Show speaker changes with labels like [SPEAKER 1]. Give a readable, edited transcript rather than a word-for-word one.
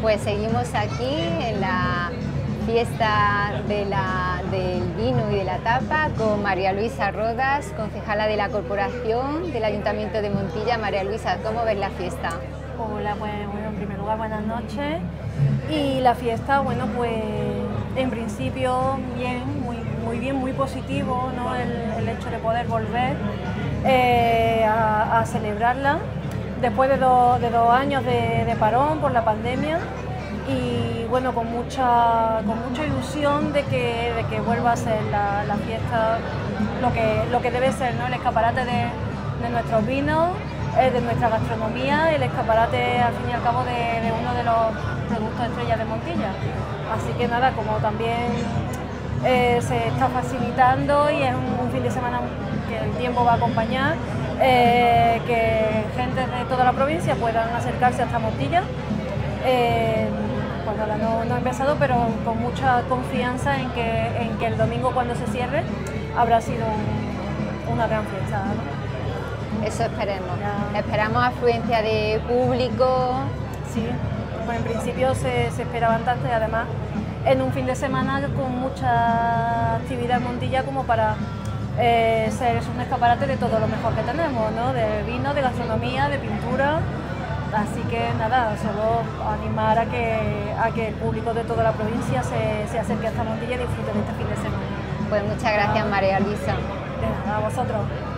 [SPEAKER 1] Pues seguimos aquí en la fiesta del vino y de la tapa con María Luisa Rodas, concejala de la Corporación del Ayuntamiento de Montilla. María Luisa, ¿cómo ves la fiesta?
[SPEAKER 2] Hola, pues bueno, en primer lugar buenas noches. Y la fiesta, bueno, pues en principio bien, muy bien, muy positivo, ¿no? El hecho de poder volver a celebrarla después de dos años de parón por la pandemia, y bueno, con mucha ilusión de que vuelva a ser la fiesta lo que debe ser, ¿no? El escaparate de nuestros vinos, de nuestra gastronomía, el escaparate al fin y al cabo de uno de los productos estrellas de Montilla. Así que nada, como también se está facilitando y es un fin de semana que el tiempo va a acompañar, que gente de toda la provincia puedan acercarse hasta Montilla. Pues nada, no ha empezado, pero con mucha confianza en que el domingo, cuando se cierre, habrá sido una gran fiesta, ¿no?
[SPEAKER 1] Eso esperemos.
[SPEAKER 2] Ya.
[SPEAKER 1] Esperamos afluencia de público.
[SPEAKER 2] Sí, pues en principio se espera bastante, además en un fin de semana con mucha actividad en Montilla, como para ser un escaparate de todo lo mejor que tenemos, ¿no? De vino, de gastronomía, de pintura. Así que nada, solo animar a que el público de toda la provincia se acerque hasta Montilla y disfrute de este fin de semana.
[SPEAKER 1] Pues muchas gracias, María Luisa.
[SPEAKER 2] De nada, a vosotros.